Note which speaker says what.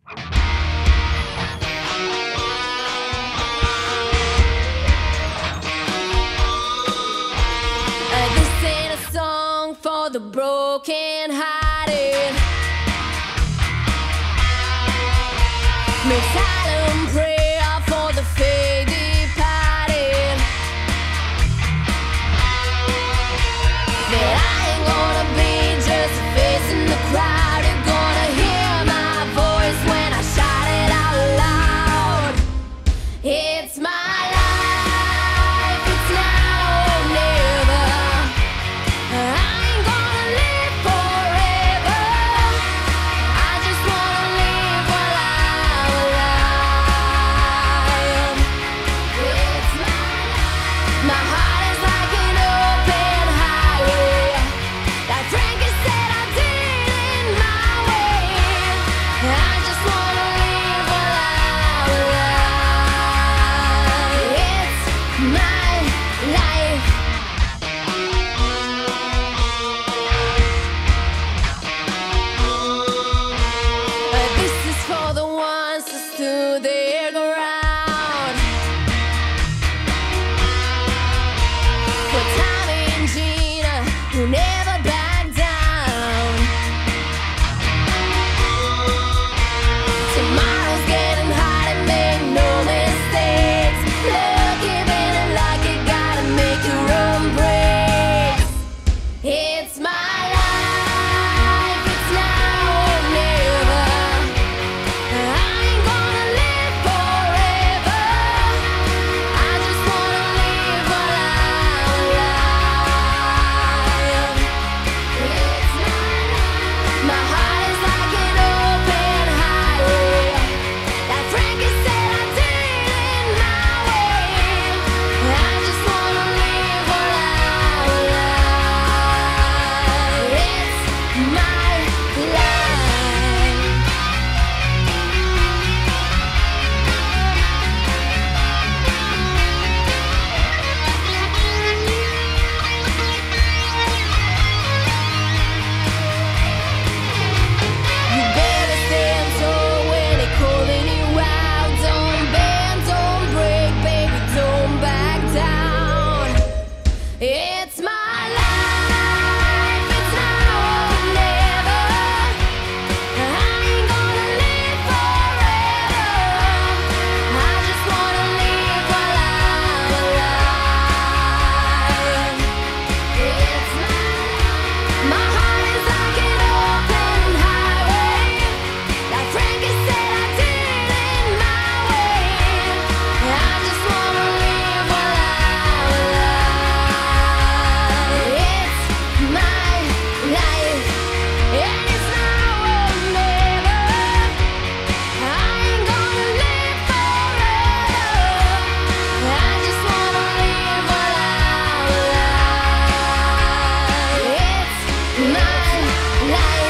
Speaker 1: This ain't a song for the broken hearted. No silent prayer for the faith departed. That I ain't gonna be just a face in the crowd. You're gonna hear my voice when I shout it out loud. It's my life, it's now or never. I ain't gonna live forever. I just wanna live while I'm alive. It's my life. My heart is like an open highway. Like Frankie said, I did it in my way. I just wanna live while I'm alive. It's my life. This is for the ones who stood their ground. For Tommy and Gina, who never backed down. Tomorrow's getting hot and make no mistakes. Lucky, being lucky, gotta make your own breaks. It's my life, it's now or never. I ain't gonna live forever. I just wanna live while I'm alive. It's my life. My heart is like an open highway. Like Frankie said, I did it in my way. I just wanna live while I'm alive. It's my life. You better stand tall when they're calling you out. Don't bend, don't break, baby, don't back down. It's my life, it's now or never. I ain't gonna live forever. I just wanna live while I'm alive. It's my life. My heart is like an open highway. Like Frankie said, I did it in my way. I just wanna live while I'm alive. It's my life, and it's now or never. I ain't gonna live forever. I just wanna live while I'm alive. It's my life.